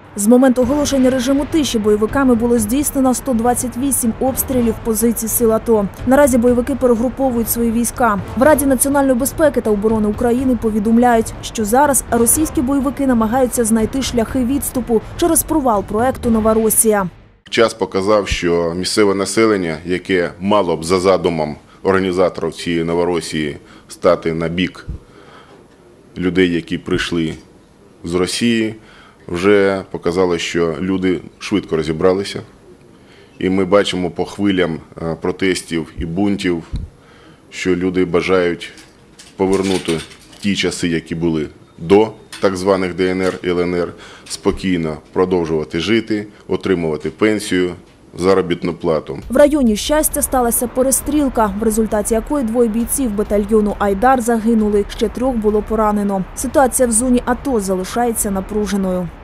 З моменту оголошення режиму тиші бойовиками було здійснено 128 обстрілів позицій сил АТО. Наразі бойовики перегруповують свої війська. В Раді національної безпеки та оборони України повідомляють, що зараз російські бойовики намагаються знайти шляхи відступу через провал проекту «Новоросія». Час показав, що місцеве населення, яке мало б за задумом організаторів цієї Новоросії стати на бік людей, які прийшли з Росії, вже показало, що люди швидко розібралися. І ми бачимо по хвилям протестів і бунтів, що люди бажають повернути ті часи, які були до так званих ДНР і ЛНР, спокійно продовжувати жити, отримувати пенсію, заробітну плату. В районі Щастя сталася перестрілка, в результаті якої 2 бійців батальйону «Айдар» загинули, ще 3 було поранено. Ситуація в зоні АТО залишається напруженою.